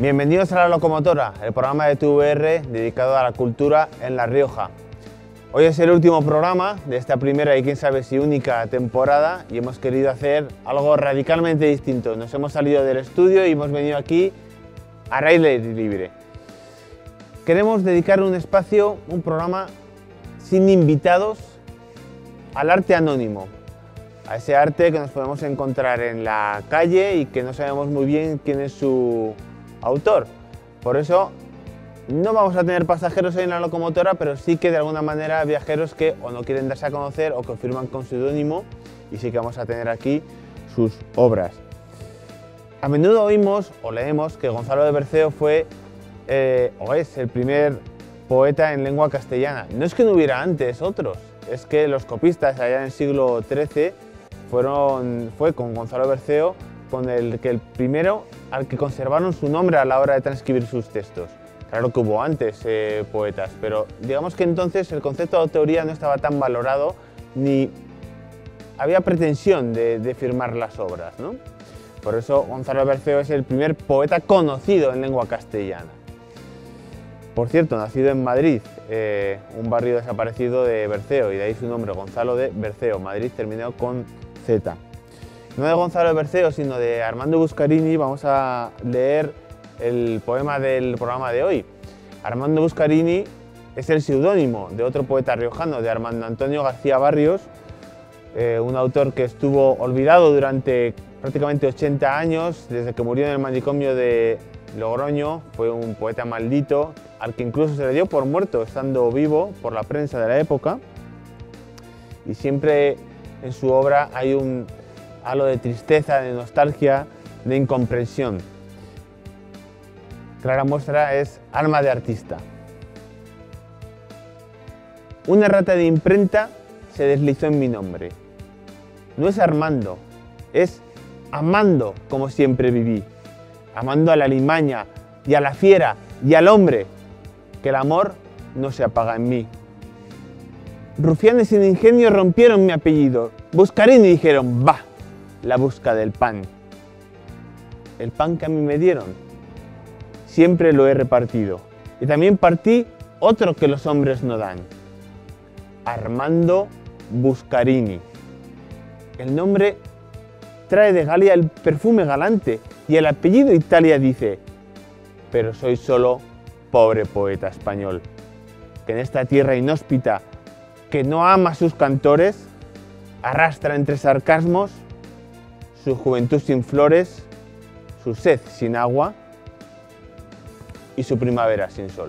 Bienvenidos a La Locomotora, el programa de TVR dedicado a la cultura en La Rioja. Hoy es el último programa de esta primera y quién sabe si única temporada y hemos querido hacer algo radicalmente distinto. Nos hemos salido del estudio y hemos venido aquí a aire libre. Queremos dedicar un espacio, un programa sin invitados al arte anónimo, a ese arte que nos podemos encontrar en la calle y que no sabemos muy bien quién es su autor. Por eso no vamos a tener pasajeros hoy en La Locomotora, pero sí que de alguna manera viajeros que o no quieren darse a conocer o que firman con seudónimo, y sí que vamos a tener aquí sus obras. A menudo oímos o leemos que Gonzalo de Berceo fue o es el primer poeta en lengua castellana. No es que no hubiera antes otros, es que los copistas allá en el siglo XIII fue con Gonzalo Berceo con el primero al que conservaron su nombre a la hora de transcribir sus textos. Claro que hubo antes poetas, pero digamos que entonces el concepto de autoría no estaba tan valorado ni había pretensión de firmar las obras, ¿no? Por eso Gonzalo Berceo es el primer poeta conocido en lengua castellana. Por cierto, nacido en Madrid, un barrio desaparecido de Berceo, y de ahí su nombre, Gonzalo de Berceo. Madrid terminó con Z. No de Gonzalo de Berceo, sino de Armando Buscarini, vamos a leer el poema del programa de hoy. Armando Buscarini es el seudónimo de otro poeta riojano, de Armando Antonio García Barrios, un autor que estuvo olvidado durante prácticamente 80 años, desde que murió en el manicomio de Logroño. Fue un poeta maldito, al que incluso se le dio por muerto estando vivo por la prensa de la época, y siempre en su obra hay un halo de tristeza, de nostalgia, de incomprensión. Clara muestra es Alma de artista. Una rata de imprenta se deslizó en mi nombre. No es Armando, es amando como siempre viví, amando a la alimaña y a la fiera y al hombre, que el amor no se apaga en mí. Rufianes sin ingenio rompieron mi apellido, Buscarini dijeron, va, la busca del pan. El pan que a mí me dieron, siempre lo he repartido, y también partí otro que los hombres no dan. Armando Buscarini. El nombre trae de Galia el perfume galante y el apellido Italia dice, pero soy solo pobre poeta español, que en esta tierra inhóspita, que no ama a sus cantores, arrastra entre sarcasmos su juventud sin flores, su sed sin agua y su primavera sin sol.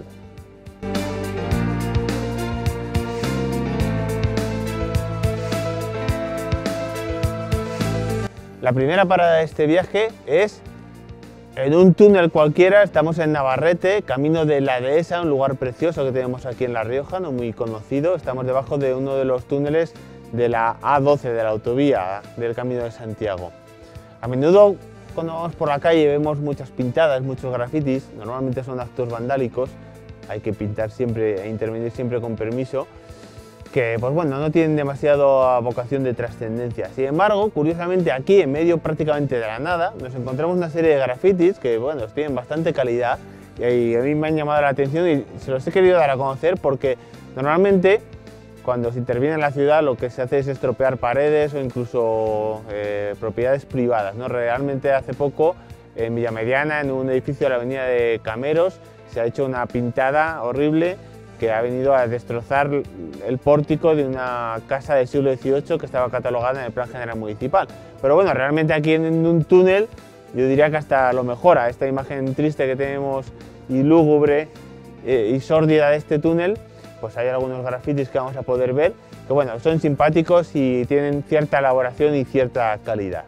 La primera parada de este viaje es en un túnel cualquiera. Estamos en Navarrete, camino de la Dehesa, un lugar precioso que tenemos aquí en La Rioja, no muy conocido. Estamos debajo de uno de los túneles de la A12, de la autovía del Camino de Santiago. A menudo cuando vamos por la calle vemos muchas pintadas, muchos grafitis, normalmente son actos vandálicos, hay que pintar siempre e intervenir siempre con permiso, que pues bueno, no tienen demasiada vocación de trascendencia. Sin embargo, curiosamente aquí, en medio prácticamente de la nada, nos encontramos una serie de grafitis que bueno, tienen bastante calidad y a mí me han llamado la atención y se los he querido dar a conocer porque normalmente cuando se interviene en la ciudad lo que se hace es estropear paredes o incluso propiedades privadas, ¿no? Realmente hace poco en Villamediana, en un edificio de la avenida de Cameros, se ha hecho una pintada horrible que ha venido a destrozar el pórtico de una casa del siglo XVIII que estaba catalogada en el Plan General Municipal. Pero bueno, realmente aquí en un túnel yo diría que hasta lo mejora esta imagen triste que tenemos y lúgubre y sórdida de este túnel. Pues hay algunos grafitis que vamos a poder ver que bueno, son simpáticos y tienen cierta elaboración y cierta calidad.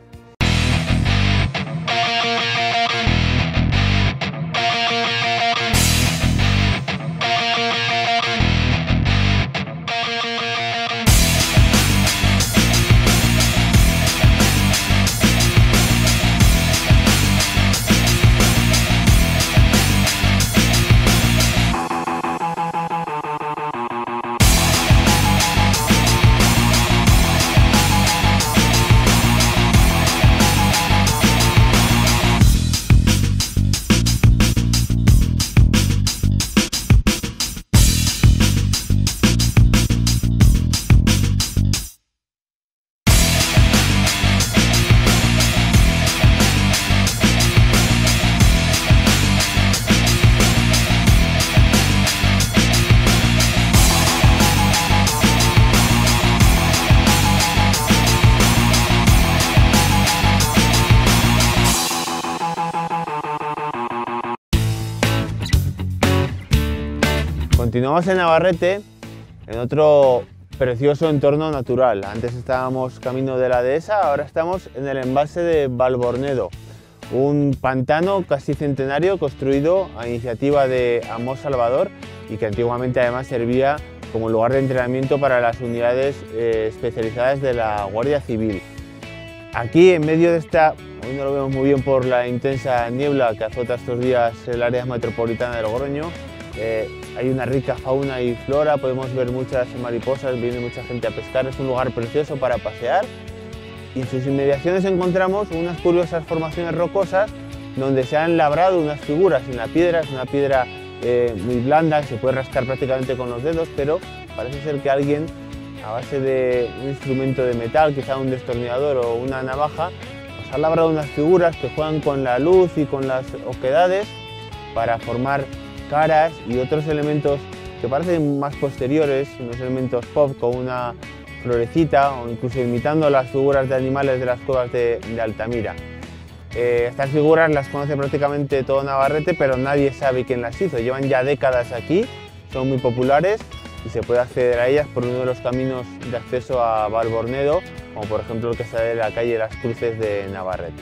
Continuamos en Navarrete, en otro precioso entorno natural. Antes estábamos camino de la dehesa, ahora estamos en el embalse de Valbornedo, un pantano casi centenario construido a iniciativa de Amós Salvador y que antiguamente además servía como lugar de entrenamiento para las unidades especializadas de la Guardia Civil. Aquí, en medio de esta, hoy no lo vemos muy bien por la intensa niebla que azota estos días el área metropolitana de Logroño, hay una rica fauna y flora, podemos ver muchas mariposas, viene mucha gente a pescar, es un lugar precioso para pasear y en sus inmediaciones encontramos unas curiosas formaciones rocosas donde se han labrado unas figuras en la piedra, es una piedra muy blanda que se puede rascar prácticamente con los dedos, pero parece ser que alguien a base de un instrumento de metal, quizá un destornillador o una navaja, nos ha labrado unas figuras que juegan con la luz y con las oquedades para formar caras y otros elementos que parecen más posteriores, unos elementos pop con una florecita o incluso imitando las figuras de animales de las cuevas de Altamira. Estas figuras las conoce prácticamente todo Navarrete, pero nadie sabe quién las hizo. Llevan ya décadas aquí, son muy populares y se puede acceder a ellas por uno de los caminos de acceso a Valbornedo, como por ejemplo el que sale de la calle Las Cruces de Navarrete.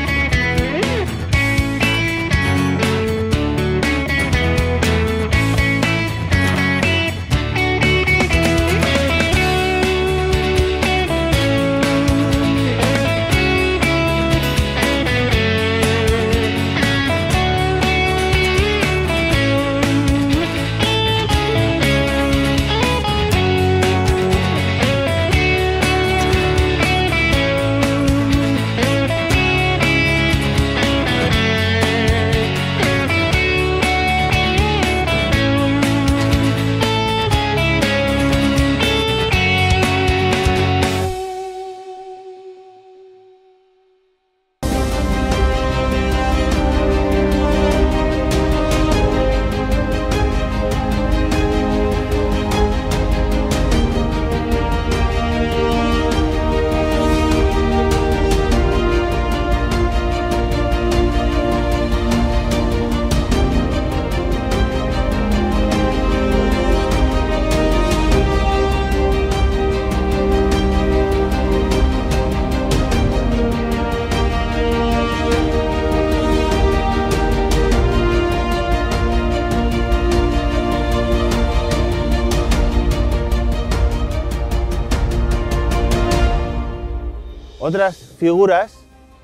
Otras figuras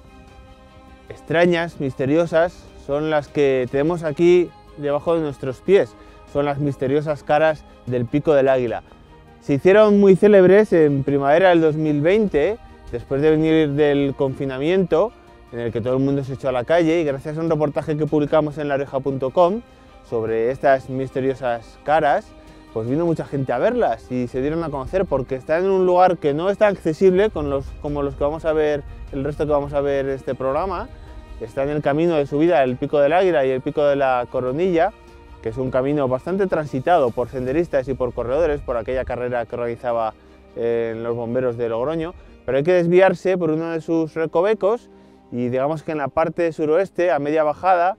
extrañas, misteriosas, son las que tenemos aquí debajo de nuestros pies. Son las misteriosas caras del Pico del Águila. Se hicieron muy célebres en primavera del 2020, después de venir del confinamiento, en el que todo el mundo se echó a la calle, y gracias a un reportaje que publicamos en larioja.com sobre estas misteriosas caras, pues vino mucha gente a verlas y se dieron a conocer porque están en un lugar que no es tan accesible como los que vamos a ver, el resto que vamos a ver este programa. Está en el camino de subida el Pico del Águila y el Pico de la Coronilla, que es un camino bastante transitado por senderistas y por corredores, por aquella carrera que organizaba en los bomberos de Logroño, pero hay que desviarse por uno de sus recovecos y digamos que en la parte suroeste, a media bajada,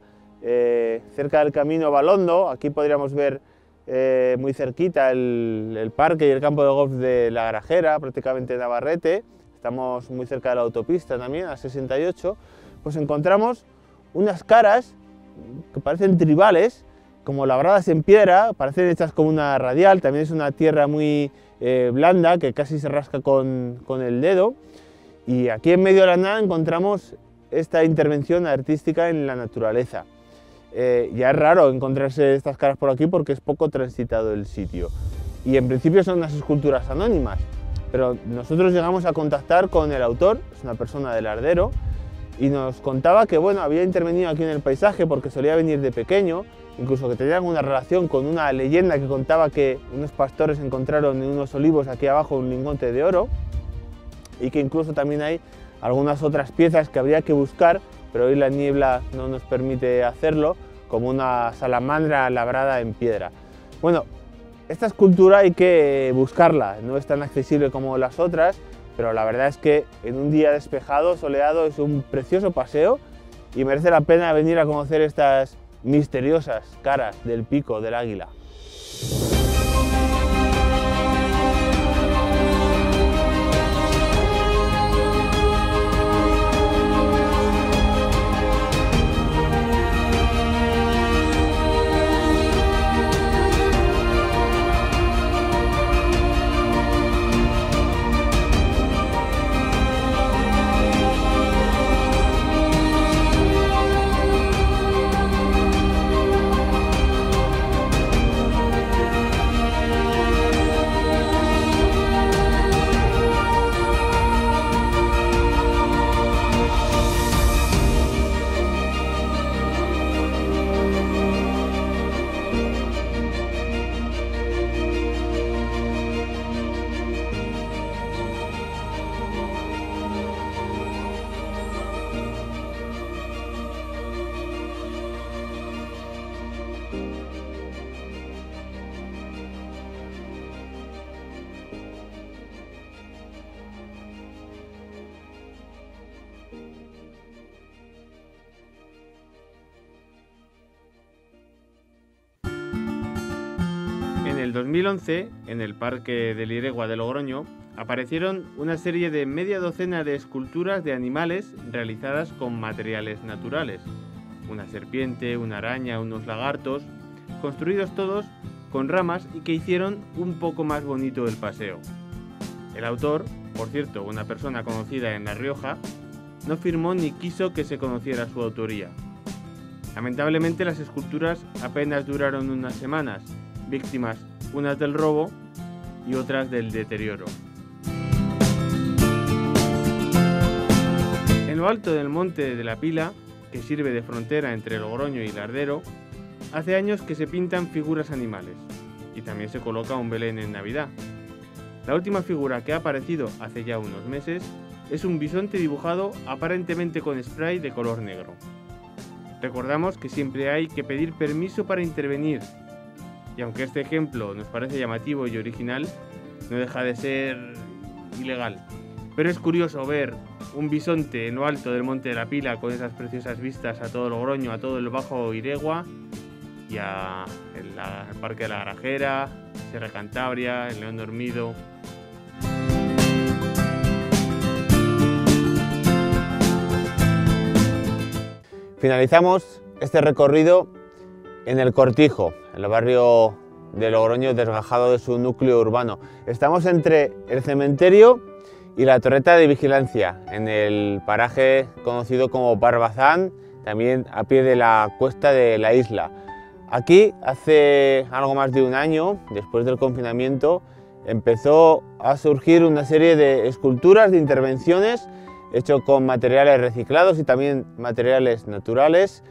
cerca del camino Balondo, aquí podríamos ver muy cerquita el parque y el campo de golf de La Grajera, prácticamente Navarrete. Estamos muy cerca de la autopista también, a 68, pues encontramos unas caras que parecen tribales, como labradas en piedra, parecen hechas como una radial, también es una tierra muy blanda que casi se rasca con el dedo, y aquí en medio de la nada encontramos esta intervención artística en la naturaleza. Ya es raro encontrarse estas caras por aquí porque es poco transitado el sitio. Y en principio son unas esculturas anónimas, pero nosotros llegamos a contactar con el autor, es una persona del Ardero, y nos contaba que bueno, había intervenido aquí en el paisaje porque solía venir de pequeño, incluso que tenía una relación con una leyenda que contaba que unos pastores encontraron en unos olivos aquí abajo un lingote de oro, y que incluso también hay algunas otras piezas que habría que buscar, pero hoy la niebla no nos permite hacerlo, como una salamandra labrada en piedra. Bueno, esta escultura hay que buscarla, no es tan accesible como las otras, pero la verdad es que en un día despejado, soleado, es un precioso paseo y merece la pena venir a conocer estas misteriosas caras del pico del águila. En el 2011, en el Parque del Iregua de Logroño, aparecieron una serie de media docena de esculturas de animales realizadas con materiales naturales. Una serpiente, una araña, unos lagartos, construidos todos con ramas y que hicieron un poco más bonito el paseo. El autor, por cierto, una persona conocida en La Rioja, no firmó ni quiso que se conociera su autoría. Lamentablemente las esculturas apenas duraron unas semanas, víctimas unas del robo y otras del deterioro. En lo alto del monte de la Pila, que sirve de frontera entre Logroño y Lardero, hace años que se pintan figuras animales y también se coloca un Belén en Navidad. La última figura que ha aparecido hace ya unos meses es un bisonte dibujado aparentemente con spray de color negro. Recordamos que siempre hay que pedir permiso para intervenir, y aunque este ejemplo nos parece llamativo y original, no deja de ser ilegal. Pero es curioso ver un bisonte en lo alto del Monte de la Pila con esas preciosas vistas a todo Logroño, a todo el Bajo Iregua y al Parque de la Garajera, Sierra Cantabria, el León Dormido. Finalizamos este recorrido en el Cortijo, en el barrio de Logroño desgajado de su núcleo urbano. Estamos entre el cementerio y la torreta de vigilancia, en el paraje conocido como Barbazán, también a pie de la cuesta de la isla. Aquí, hace algo más de un año, después del confinamiento, empezó a surgir una serie de esculturas, de intervenciones, hechas con materiales reciclados y también materiales naturales,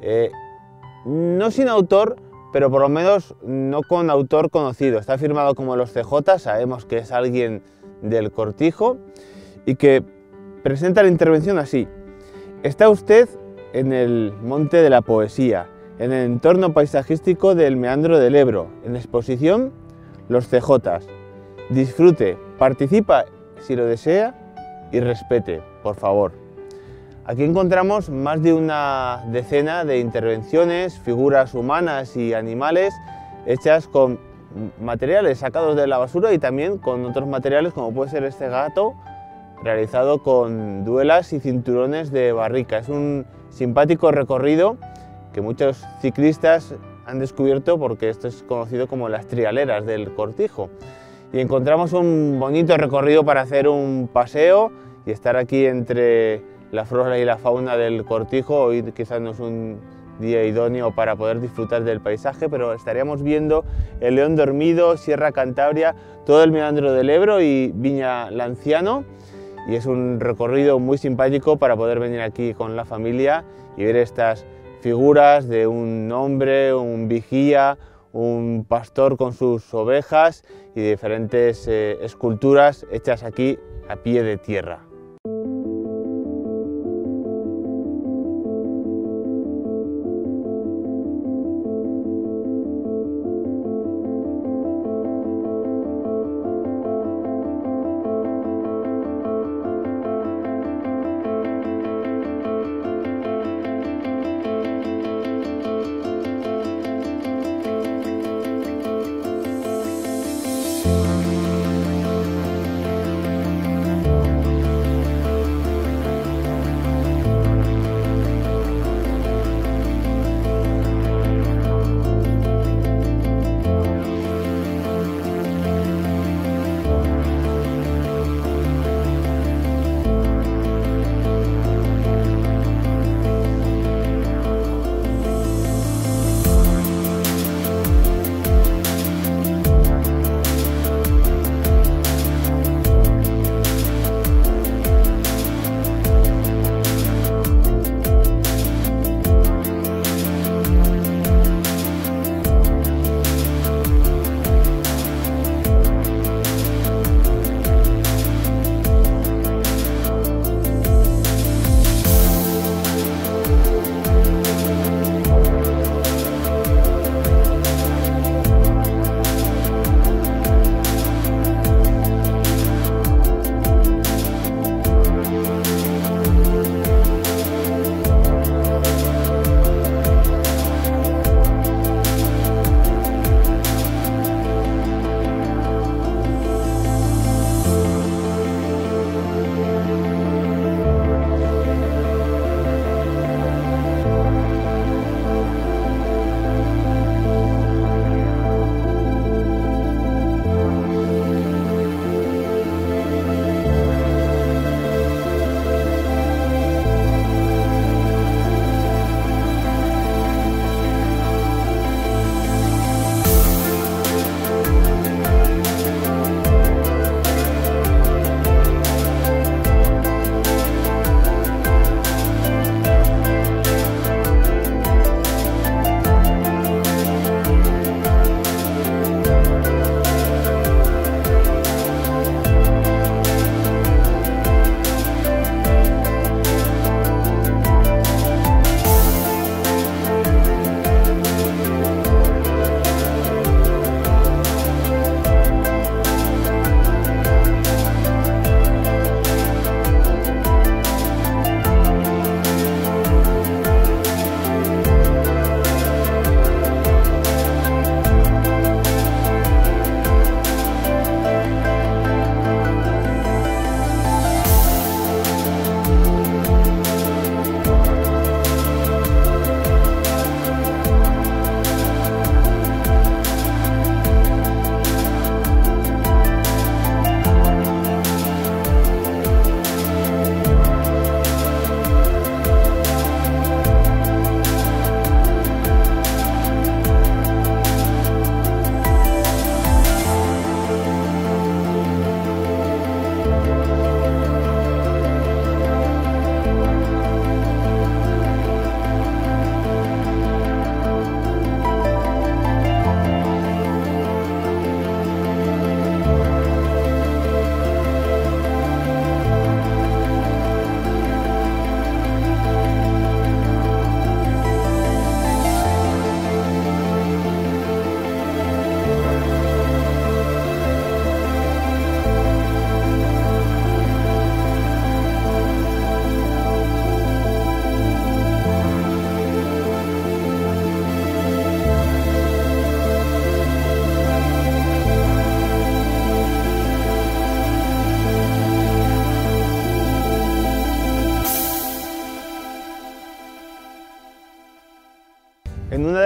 no sin autor, pero por lo menos no con autor conocido. Está firmado como los CJ, sabemos que es alguien del Cortijo y que presenta la intervención así: está usted en el Monte de la Poesía, en el entorno paisajístico del Meandro del Ebro, en exposición Los CJ. Disfrute, participa si lo desea y respete, por favor. Aquí encontramos más de una decena de intervenciones, figuras humanas y animales hechas con materiales sacados de la basura y también con otros materiales, como puede ser este gato realizado con duelas y cinturones de barrica. Es un simpático recorrido que muchos ciclistas han descubierto porque esto es conocido como las trialeras del Cortijo. Y encontramos un bonito recorrido para hacer un paseo y estar aquí entre la flora y la fauna del Cortijo. Hoy quizás no es un día idóneo para poder disfrutar del paisaje, pero estaríamos viendo el León Dormido, Sierra Cantabria, todo el Meandro del Ebro y Viña Lanciano, y es un recorrido muy simpático para poder venir aquí con la familia y ver estas figuras de un hombre, un vigía, un pastor con sus ovejas y diferentes esculturas hechas aquí a pie de tierra.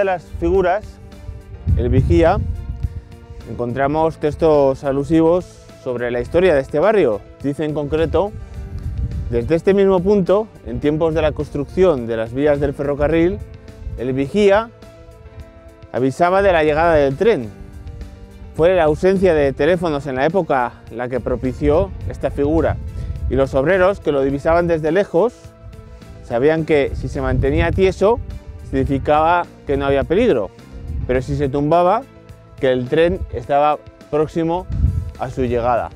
las figuras, el vigía, encontramos textos alusivos sobre la historia de este barrio. Dice en concreto: desde este mismo punto, en tiempos de la construcción de las vías del ferrocarril, el vigía avisaba de la llegada del tren. Fue la ausencia de teléfonos en la época la que propició esta figura, y los obreros que lo divisaban desde lejos sabían que si se mantenía tieso significaba que no había peligro, pero si se tumbaba, que el tren estaba próximo a su llegada.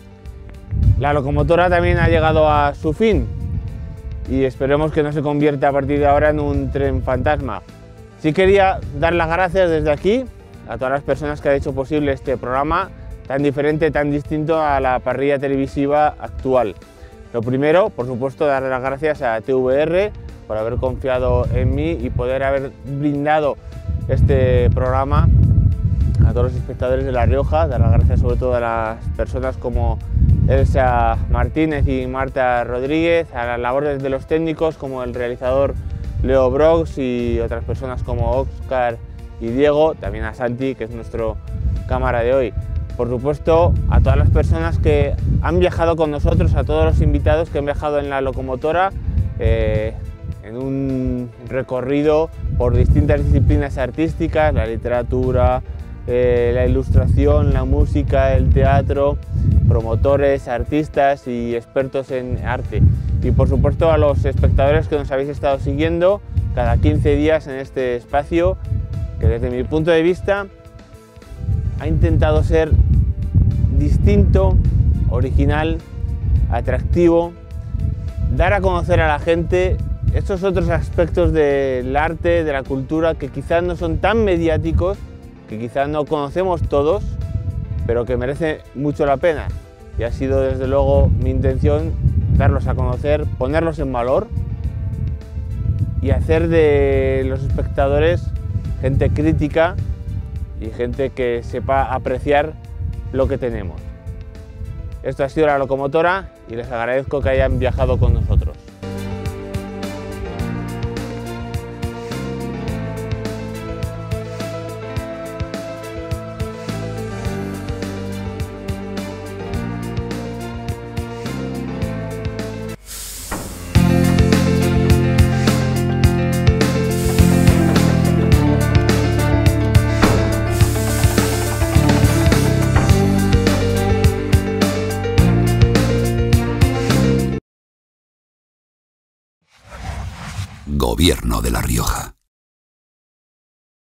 La locomotora también ha llegado a su fin y esperemos que no se convierta a partir de ahora en un tren fantasma. Sí quería dar las gracias desde aquí a todas las personas que han hecho posible este programa tan diferente, tan distinto a la parrilla televisiva actual. Lo primero, por supuesto, dar las gracias a TVR por haber confiado en mí y poder haber brindado este programa a todos los espectadores de La Rioja. Dar las gracias sobre todo a las personas como Elsa Martínez y Marta Rodríguez, a las labores de los técnicos como el realizador Leo Brox y otras personas como Óscar y Diego, también a Santi, que es nuestro cámara de hoy. Por supuesto, a todas las personas que han viajado con nosotros, a todos los invitados que han viajado en la locomotora, en un recorrido por distintas disciplinas artísticas, la literatura, la ilustración, la música, el teatro, promotores, artistas y expertos en arte. Y por supuesto a los espectadores que nos habéis estado siguiendo cada 15 días en este espacio, que desde mi punto de vista ha intentado ser distinto, original, atractivo, dar a conocer a la gente estos otros aspectos del arte, de la cultura, que quizás no son tan mediáticos, que quizás no conocemos todos, pero que merece mucho la pena. Y ha sido desde luego mi intención darlos a conocer, ponerlos en valor y hacer de los espectadores gente crítica y gente que sepa apreciar lo que tenemos. Esto ha sido La Locomotora y les agradezco que hayan viajado con nosotros. Gobierno de La Rioja.